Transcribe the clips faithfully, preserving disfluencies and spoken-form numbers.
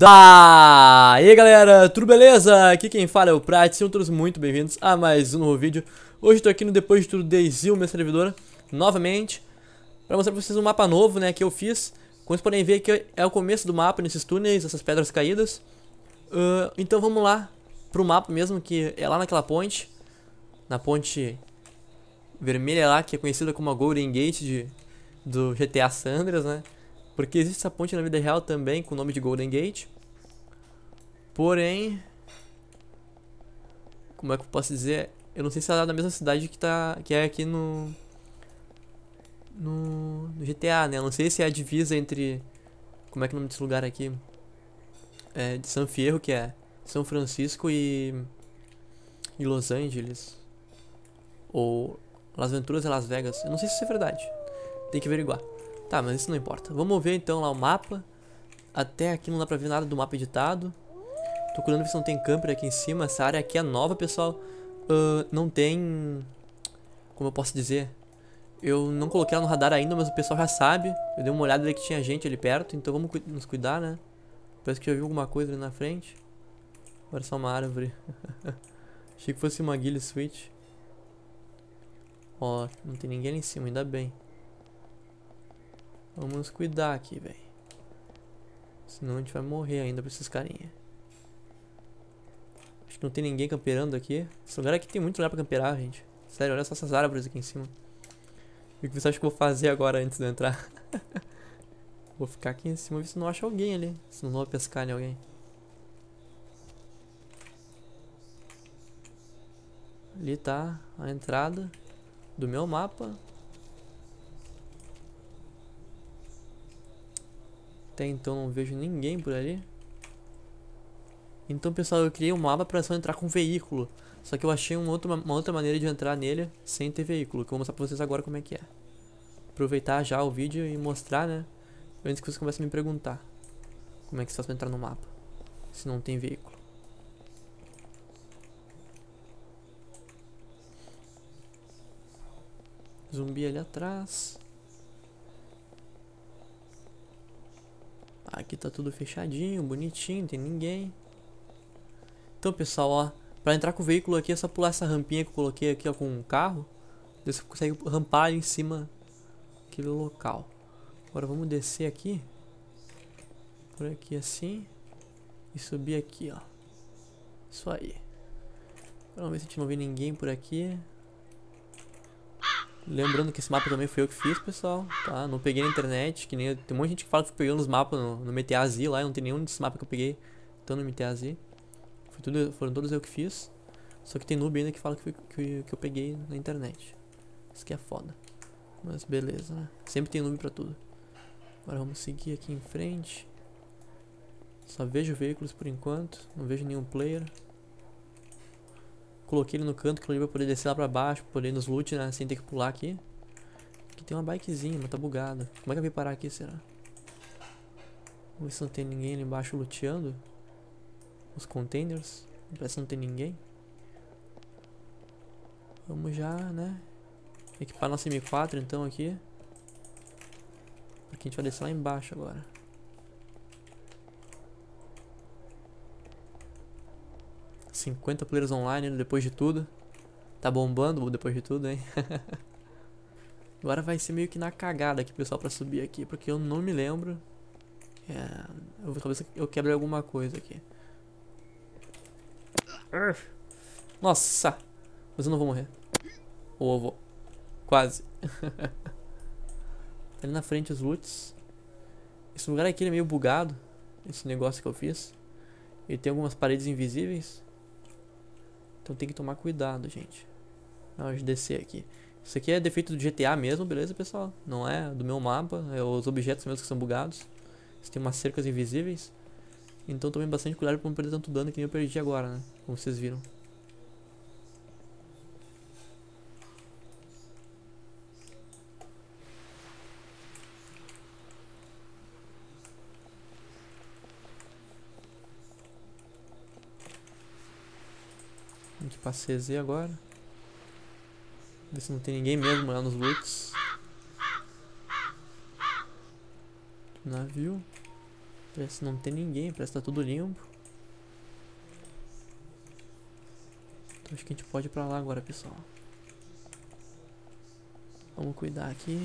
Da! E aí galera, tudo beleza? Aqui quem fala é o Prat, sejam todos muito bem-vindos a mais um novo vídeo. Hoje estou aqui no Depois de Tudo Dayzil, minha servidora, novamente, para mostrar para vocês um mapa novo, né, que eu fiz. Como vocês podem ver aqui é o começo do mapa, nesses túneis, essas pedras caídas. uh, Então vamos lá pro mapa mesmo, que é lá naquela ponte, na ponte vermelha lá, que é conhecida como a Golden Gate de, do G T A San Andreas, né? Porque existe essa ponte na vida real também, com o nome de Golden Gate. Porém, como é que eu posso dizer? Eu não sei se ela é da mesma cidade que, tá, que é aqui no, no no G T A, né? Eu não sei se é a divisa entre... Como é que é o nome desse lugar aqui? É de San Fierro, que é São Francisco e... e Los Angeles. Ou Las Venturas e Las Vegas. Eu não sei se isso é verdade. Tem que averiguar. Tá, mas isso não importa. Vamos ver então lá o mapa. Até aqui não dá pra ver nada do mapa editado. Tô curando ver se não tem camper aqui em cima. Essa área aqui é nova, pessoal. uh, Não tem... Como eu posso dizer? Eu não coloquei ela no radar ainda, mas o pessoal já sabe. Eu dei uma olhada ali que tinha gente ali perto. Então vamos cu nos cuidar, né? Parece que já viu alguma coisa ali na frente. Agora é só uma árvore. Achei que fosse uma Ghillie Switch. Ó, não tem ninguém ali em cima, ainda bem. Vamos nos cuidar aqui, velho. Senão a gente vai morrer ainda pra esses carinha. Acho que não tem ninguém camperando aqui. Esse lugar aqui tem muito lugar pra camperar, gente. Sério, olha só essas árvores aqui em cima. E o que você acha que eu vou fazer agora antes de eu entrar? Vou ficar aqui em cima, ver se não acha alguém ali. Se não vou pescar em alguém. Ali tá a entrada do meu mapa. Até então não vejo ninguém por ali. Então, pessoal, eu criei um mapa para só entrar com veículo. Só que eu achei uma outra, uma outra maneira de entrar nele sem ter veículo, que eu vou mostrar pra vocês agora como é que é. Aproveitar já o vídeo e mostrar, né? Antes que vocês comecem a me perguntar como é que se faz pra entrar no mapa se não tem veículo. Zumbi ali atrás. Aqui tá tudo fechadinho, bonitinho, não tem ninguém. Então, pessoal, ó, pra entrar com o veículo aqui é só pular essa rampinha que eu coloquei aqui, ó, com o carro. Você consegue rampar ali em cima daquele local. Agora vamos descer aqui. Por aqui assim. E subir aqui, ó. Isso aí. Agora vamos ver se a gente não vê ninguém por aqui. Lembrando que esse mapa também foi eu que fiz, pessoal, tá? Não peguei na internet, que nem... Tem um monte de gente que fala que foi pegando os mapas no, no M T A Z lá, e não tem nenhum desses mapas que eu peguei então no M T A Z. Foi tudo, foram todos eu que fiz. Só que tem noob ainda que fala que, foi, que, que eu peguei na internet. Isso que é foda. Mas beleza, né? Sempre tem noob pra tudo. Agora vamos seguir aqui em frente. Só vejo veículos por enquanto, não vejo nenhum player. Coloquei ele no canto que ele vai poder descer lá pra baixo, pra poder ir nos loot, né? Sem ter que pular aqui. Aqui tem uma bikezinha, mas tá bugada. Como é que eu vim parar aqui, será? Vamos ver se não tem ninguém ali embaixo luteando os containers. Parece que não tem ninguém. Vamos já, né? Equipar nossa M quatro então aqui. Porque a gente vai descer lá embaixo agora. cinquenta players online depois de tudo. Tá bombando depois de tudo, hein? Agora vai ser meio que na cagada aqui, pessoal, pra subir aqui. Porque eu não me lembro. É, eu, talvez eu quebre alguma coisa aqui. Nossa! Mas eu não vou morrer. Ou eu vou. Quase. Tá ali na frente os loots. Esse lugar aqui é meio bugado. Esse negócio que eu fiz. Ele tem algumas paredes invisíveis. Então tem que tomar cuidado, gente. Na hora de descer aqui. Isso aqui é defeito do G T A mesmo, beleza, pessoal? Não é do meu mapa. É os objetos mesmo que são bugados. Você tem umas cercas invisíveis. Então tomem bastante cuidado pra não perder tanto dano que nem eu perdi agora, né? Como vocês viram. Vamos pra C Z agora. Ver se não tem ninguém mesmo lá nos loots. Navio. Parece não ter ninguém, parece que tá tudo limpo. Então acho que a gente pode ir pra lá agora, pessoal. Vamos cuidar aqui.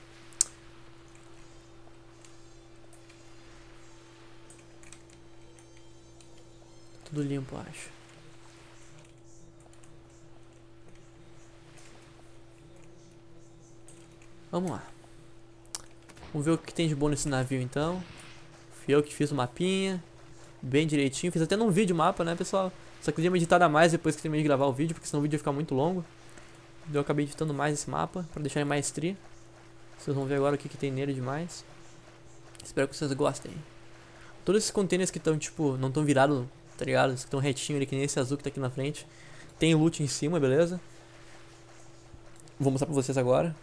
Tudo limpo, acho. Vamos lá. Vamos ver o que tem de bom nesse navio, então. Fui eu que fiz o mapinha. Bem direitinho. Fiz até num vídeo o mapa, né, pessoal? Só que eu podia editar a mais depois que terminei de gravar o vídeo, porque senão o vídeo ia ficar muito longo. Então eu acabei editando mais esse mapa, pra deixar em maestria. Vocês vão ver agora o que, que tem nele demais. Espero que vocês gostem. Todos esses containers que estão, tipo, não estão virados, tá ligado? Que estão retinho ali, que nem esse azul que tá aqui na frente. Tem loot em cima, beleza? Vou mostrar pra vocês agora.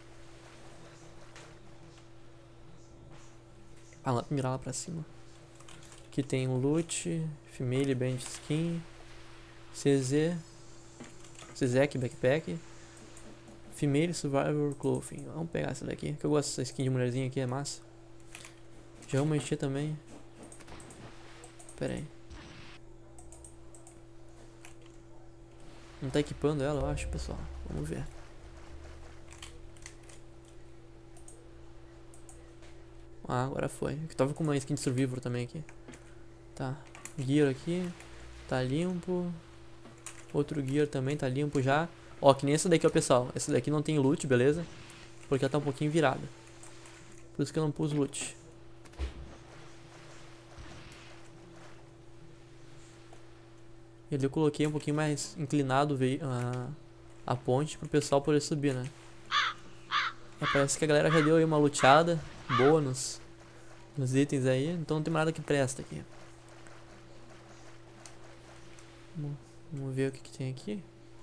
Ah, lá, mirar lá pra cima. Aqui tem um loot, Female Band Skin, C Z, C Z aqui, Backpack, Female Survivor Clothing. Vamos pegar essa daqui, que eu gosto dessa skin de mulherzinha aqui, é massa. Já vamos encher também. Pera aí. Não tá equipando ela, eu acho, pessoal. Vamos ver. Ah, agora foi. Eu tava com uma skin de Survivor também aqui. Tá. Gear aqui. Tá limpo. Outro gear também tá limpo já. Ó, que nem essa daqui, ó, pessoal. Essa daqui não tem loot, beleza? Porque ela tá um pouquinho virada. Por isso que eu não pus loot. E ali eu coloquei um pouquinho mais inclinado a, a ponte pro pessoal poder subir, né? Parece que a galera já deu aí uma luteada boa nos, nos itens aí, então não tem mais nada que presta aqui. Vamos, vamos ver o que, que tem aqui.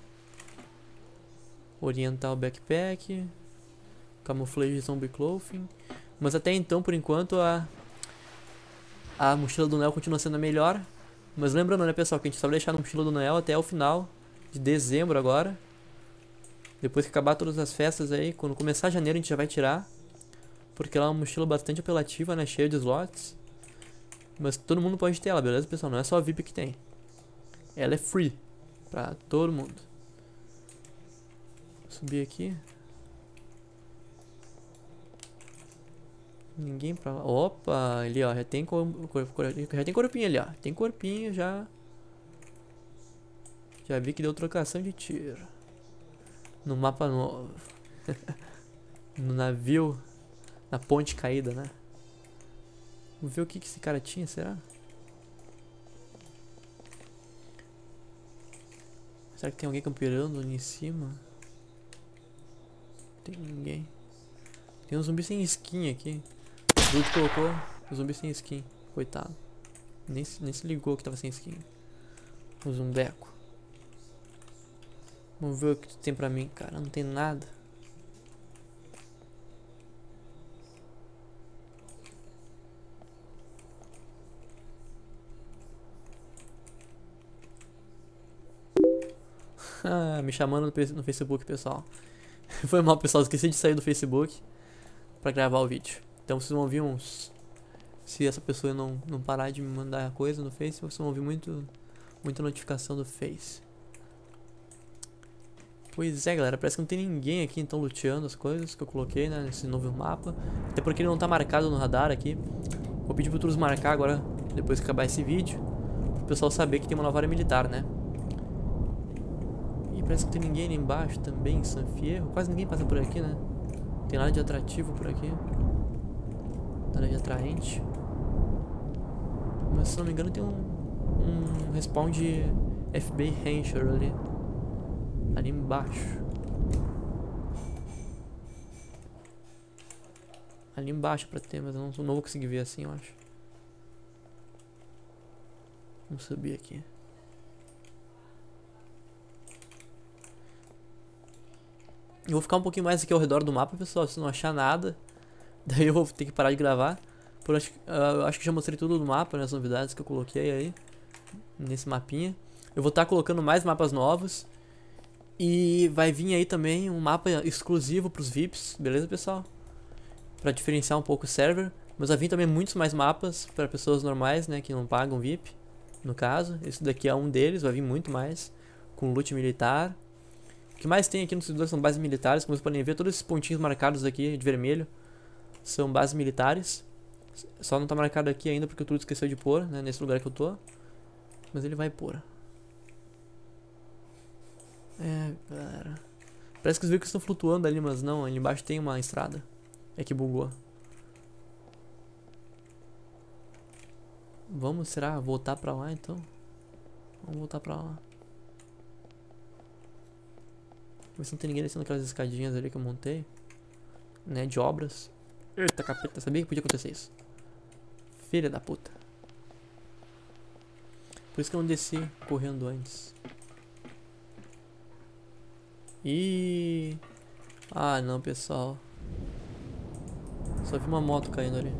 Oriental Backpack, Camouflage Zombie Clothing. Mas até então, por enquanto, a, a mochila do Noel continua sendo a melhor. Mas lembrando, né, pessoal, que a gente só vai deixar a mochila do Noel até o final de dezembro agora. Depois que acabar todas as festas aí, quando começar janeiro a gente já vai tirar. Porque ela é uma mochila bastante apelativa, né, cheia de slots. Mas todo mundo pode ter ela, beleza, pessoal? Não é só a V I P que tem. Ela é free pra todo mundo. Vou subir aqui. Ninguém pra lá. Opa, ali ó, já tem, cor, cor, cor, já tem corpinho ali ó. Tem corpinho já. Já vi que deu trocação de tiro. No mapa novo. No navio. Na ponte caída, né? Vamos ver o que, que esse cara tinha, será? Será que tem alguém camperando ali em cima? Não tem ninguém. Tem um zumbi sem skin aqui. O Dudu colocou o zumbi sem skin. Coitado. Nem se, nem se ligou que tava sem skin. O zumbeco. Vamos ver o que tem pra mim, cara. Não tem nada. Ah, me chamando no Facebook, pessoal. Foi mal, pessoal. Esqueci de sair do Facebook pra gravar o vídeo. Então vocês vão ouvir uns... Se essa pessoa não, não parar de me mandar coisa no Face, vocês vão ouvir muito, muita notificação do Face. Pois é, galera. Parece que não tem ninguém aqui, então, luteando as coisas que eu coloquei, né, nesse novo mapa. Até porque ele não tá marcado no radar aqui. Vou pedir pro Turus marcar agora, depois que acabar esse vídeo. Pro pessoal saber que tem uma nova área militar, né? Parece que não tem ninguém ali embaixo também, em San Fierro. Quase ninguém passa por aqui, né? Não tem nada de atrativo por aqui. Nada de atraente. Mas se não me engano tem um, um respawn de F B I Rancher ali. Ali embaixo. Ali embaixo pra ter, mas eu não, não vou conseguir ver assim, eu acho. Vamos subir aqui. Eu vou ficar um pouquinho mais aqui ao redor do mapa, pessoal, se não achar nada. Daí eu vou ter que parar de gravar. Por acho, uh, acho que já mostrei tudo do mapa, né, as novidades que eu coloquei aí. Nesse mapinha. Eu vou estar colocando mais mapas novos. E vai vir aí também um mapa exclusivo pros V I Ps, beleza, pessoal? Pra diferenciar um pouco o server. Mas vai vir também muitos mais mapas para pessoas normais, né, que não pagam V I P. No caso, esse daqui é um deles, vai vir muito mais. Com loot militar. O que mais tem aqui no servidor são bases militares. Como vocês podem ver, todos esses pontinhos marcados aqui de vermelho são bases militares. Só não tá marcado aqui ainda porque o Trude esqueceu de pôr, né, nesse lugar que eu tô. Mas ele vai pôr. É, galera. Parece que os veículos estão flutuando ali, mas não, ali embaixo tem uma estrada. É que bugou. Vamos, será? Voltar pra lá então? Vamos voltar pra lá. Ver se não tem ninguém descendo aquelas escadinhas ali que eu montei. Né, de obras. Eita, capeta, sabia que podia acontecer isso. Filha da puta. Por isso que eu não desci correndo antes. E ah, não, pessoal. Só vi uma moto caindo ali.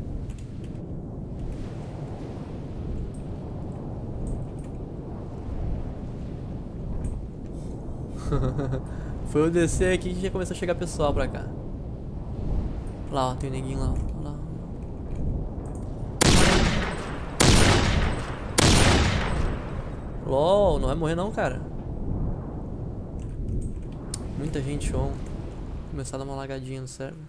Foi eu descer aqui que já começou a chegar pessoal pra cá. Lá, ó, tem um neguinho lá, ó. Lá. LOL, não vai morrer não, cara. Muita gente on. Vou começar a dar uma lagadinha no server.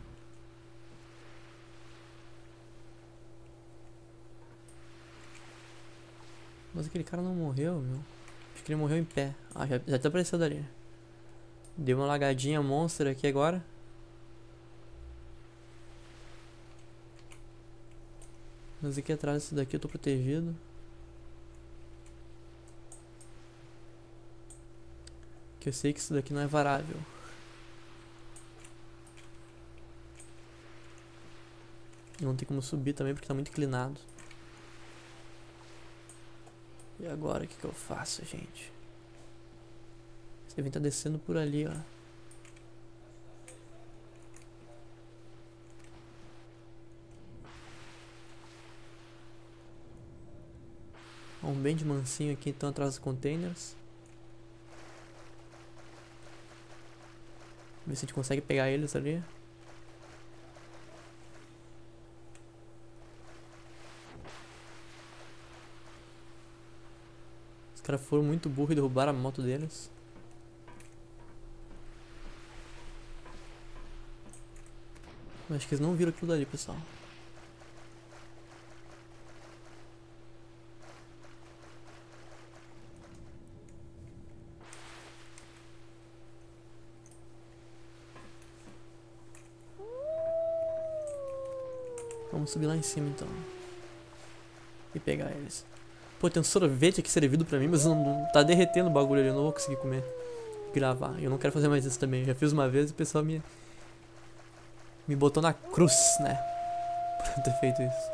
Mas aquele cara não morreu, meu. Acho que ele morreu em pé. Ah, já, já tá aparecendo ali. Deu uma lagadinha monster aqui agora. Mas aqui atrás desse daqui eu tô protegido. Que eu sei que isso daqui não é varável. E não tem como subir também porque tá muito inclinado. E agora o que que eu faço, gente? Esse evento tá descendo por ali, ó. Vamos bem de mansinho aqui então atrás dos containers. Ver se a gente consegue pegar eles ali. Os caras foram muito burros e derrubaram a moto deles. Mas acho que eles não viram aquilo dali, pessoal. Vamos subir lá em cima então. E pegar eles. Pô, tem um sorvete aqui servido pra mim, mas não, não tá derretendo o bagulho ali. Eu não vou conseguir comer. Gravar. Eu não quero fazer mais isso também. Eu já fiz uma vez e o pessoal me. Me botou na cruz, né? Por ter feito isso.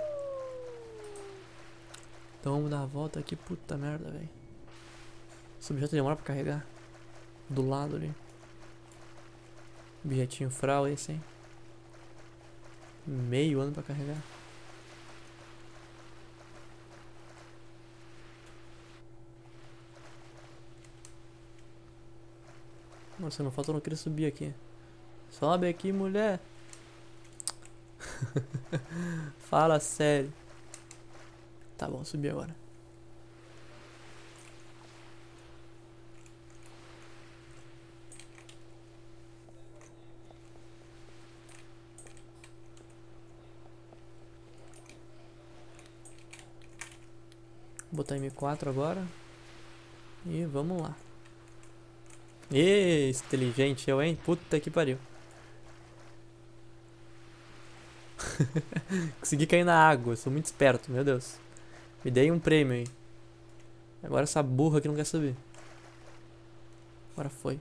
Então vamos dar a volta aqui. Puta merda, velho. Esse objeto demora pra carregar. Do lado ali. Objetinho fral esse, hein? Meio ano pra carregar. Nossa, não falta, eu não queria subir aqui. Sobe aqui, mulher. Fala sério. Tá bom, subi agora. Vou botar M quatro agora. E vamos lá. Ê, inteligente eu, hein? Puta que pariu. Consegui cair na água, sou muito esperto, meu Deus. Me dei um prêmio aí. Agora essa burra aqui não quer subir. Agora foi.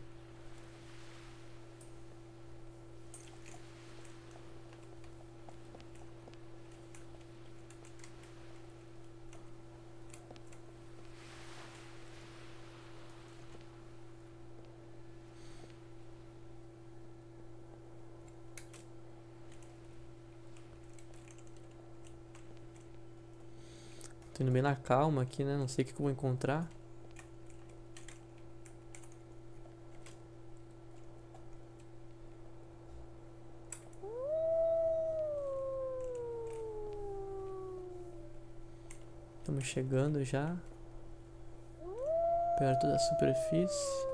Tô indo bem na calma aqui, né? Não sei o que eu vou encontrar. Estamos chegando já perto da superfície.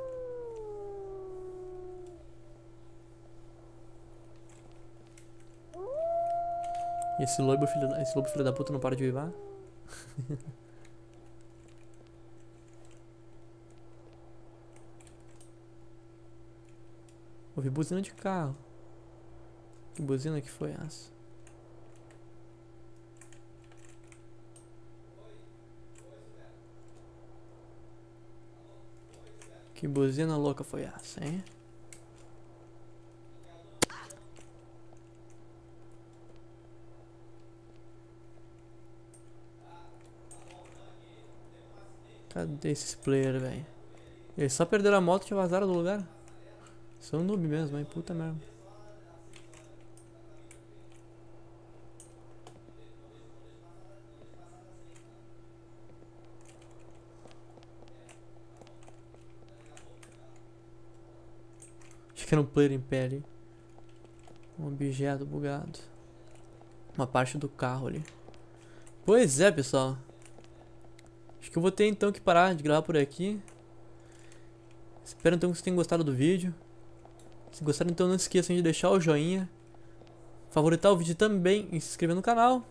E esse lobo filho da, esse lobo filho da puta não para de uivar. Ouvi buzina de carro. Que buzina que foi essa? Que buzina louca foi essa, hein? Cadê esses players, velho? Eles só perderam a moto e vazaram do lugar. São noob mesmo, hein? Puta merda. Acho que era um player em pé ali. Um objeto bugado. Uma parte do carro ali. Pois é, pessoal. Acho que eu vou ter então que parar de gravar por aqui. Espero então que vocês tenham gostado do vídeo. Se gostaram, então não se esqueçam de deixar o joinha, favoritar o vídeo também e se inscrever no canal.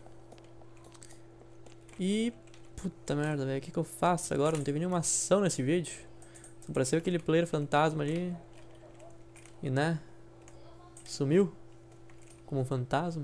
E... puta merda, velho. O que que eu faço agora? Não teve nenhuma ação nesse vídeo. Só apareceu aquele player fantasma ali. E né? Sumiu. Como um fantasma.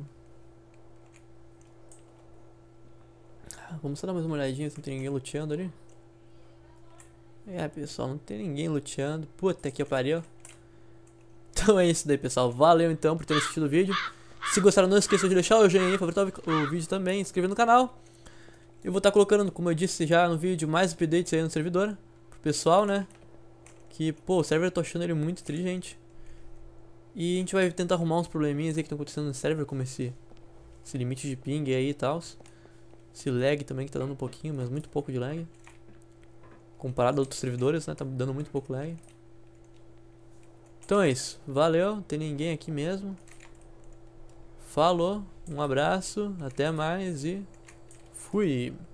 Vamos só dar mais uma olhadinha se não tem ninguém luteando ali. É, pessoal, não tem ninguém luteando. Puta que pariu. Então é isso daí, pessoal. Valeu então por ter assistido o vídeo. Se gostaram, não esqueçam de deixar o joinha aí, favoritar o vídeo também, se inscrever no canal. Eu vou estar colocando, como eu disse já no vídeo, mais updates aí no servidor. Pro pessoal, né? Que, pô, o server eu tô achando ele muito inteligente. E a gente vai tentar arrumar uns probleminhas aí que estão acontecendo no server, como esse, esse limite de ping aí e tal. Esse lag também que tá dando um pouquinho, mas muito pouco de lag. Comparado a outros servidores, né? Tá dando muito pouco lag. Então é isso. Valeu. Não tem ninguém aqui mesmo. Falou. Um abraço. Até mais e fui.